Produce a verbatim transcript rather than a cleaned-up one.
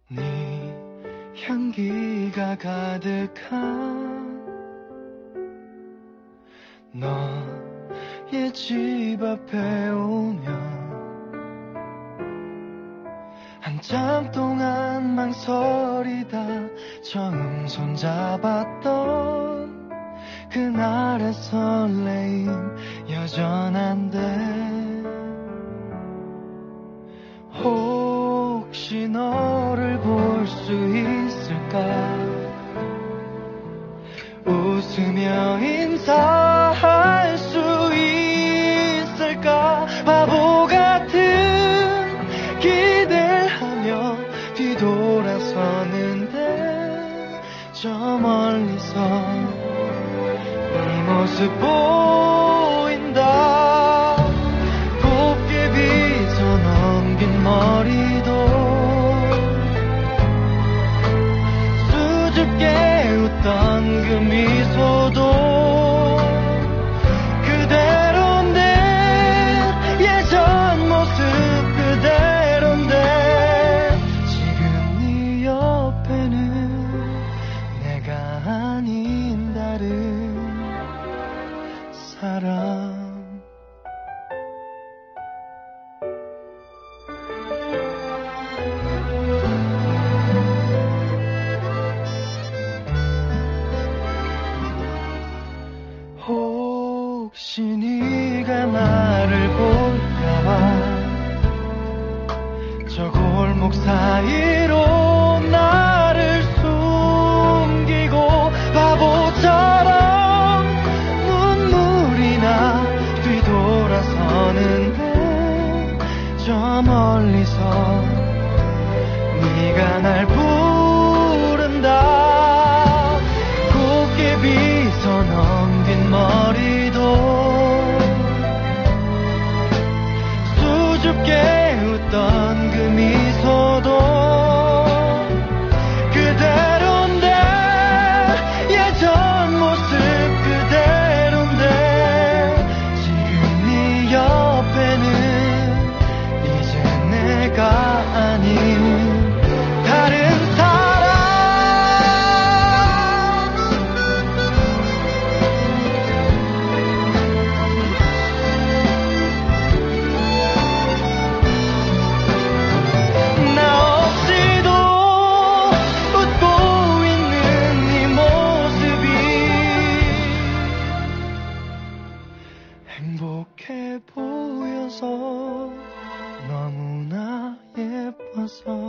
네 향기가 가득한 너의 집 앞에 오면 한참 동안 망설이다 처음 손잡았던 그날의 설레임 여전한데 혹시 너를 볼 수 있을까 웃으며 인사할 수 있을까 바보 같은 기대를 하며 뒤돌아서는데 저 멀리서 네 모습 보인다 곱게 빗어 넘긴 머리도 수줍게 웃던 그 미소도 그대로인데 예전 모습 그대로인데 지금 네 옆에는 내가 아닌 다른 사람 혹시 네가 나를 볼까봐 저 골목 사이로 나를 숨기고 바보처럼 눈물이 나 뒤돌아서는데 저 멀리서 네가 날 부른다 곱게 빗어 넘긴 머리도 수줍게 웃던 그 미소도 그대로인데 예전 모습 그대로인데 지금 네 옆에는 이제 내가 아닌 다른 사람 나 없이도 웃고 있는 네 모습이 행복해 보여서 너무나 예뻐서